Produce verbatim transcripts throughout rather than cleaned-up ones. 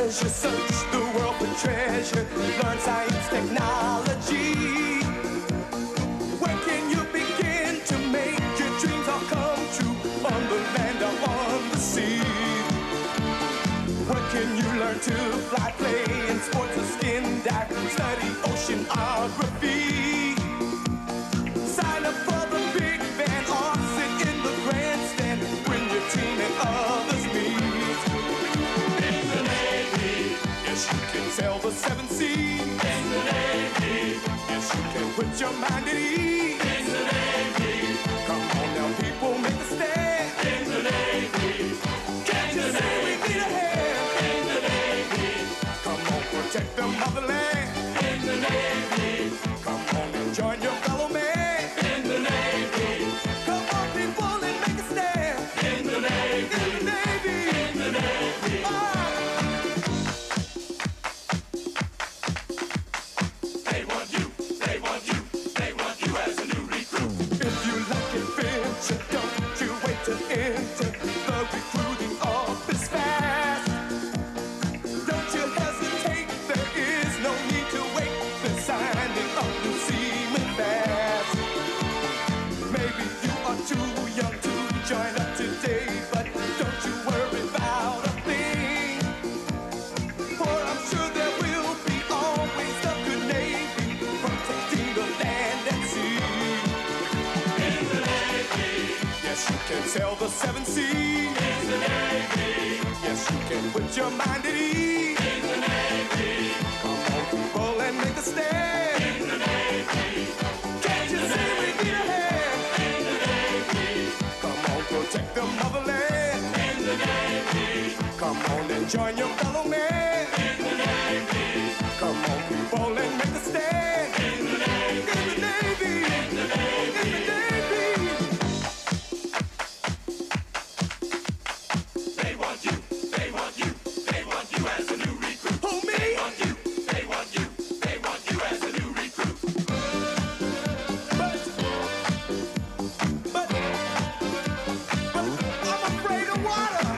pleasure, search the world for treasure, learn science, technology. Where can you begin to make your dreams all come true? On the land or on the sea? Where can you learn to fly, play in sports or skin dive, study oceanography? Sign up for the big band or sit in the grandstand when your team and others meet. In the Navy, yes you can sail the seven seas. In the Navy, yes you can put your mind at ease. In the Navy, come on now people, make a stand. In the Navy, can't you see we need a hand? In the Navy, come on, protect the motherland. In the Navy, come on and join your fellow man. In the Navy, come on people and make a stand. In the Navy, in the Navy, in the Navy. Ah. They want you, they want you, they want you as a new recruit. If you like adventure, don't you wait to enter. The recruiting office fast. Don't you hesitate, there is no need to wait. The signing up new seaman fast. Maybe you are too young to join up today, but don't you worry about a thing. For I'm sure there will be always a good Navy protecting the land and sea. In the Navy, yes you can sail the seven seas. In the Navy, yes you can put your mind at ease. In the Navy, come on people and make a stand. In the Navy, can't you see we need a hand? In the Navy, come on protect the motherland. In the Navy, come on and join your fellow man. In the Navy, come on people and make a stand. In the Navy, in the Navy, in the Navy, in the Navy. They want you, they want you, they want you as a new recruit. Who, me? They want you, they want you, they want you as a new recruit. But, but, but I'm afraid of water.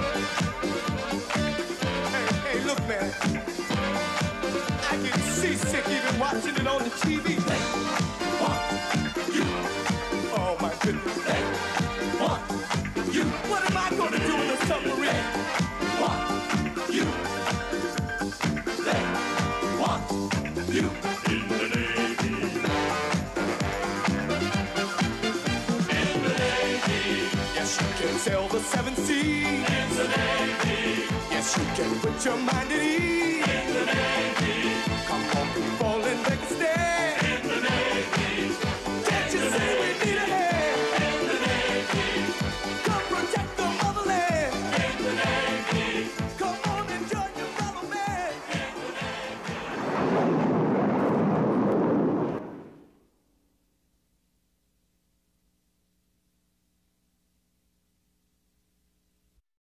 Hey, hey, look, man. I get seasick even watching it on the T V. They want you. Oh my goodness. They want you. What am I gonna do in a submarine? They want you. They want you. In the Navy. In the Navy. Yes, you can sail the seven seas. In the Navy. Yes, you can put your mind at ease. In the Navy.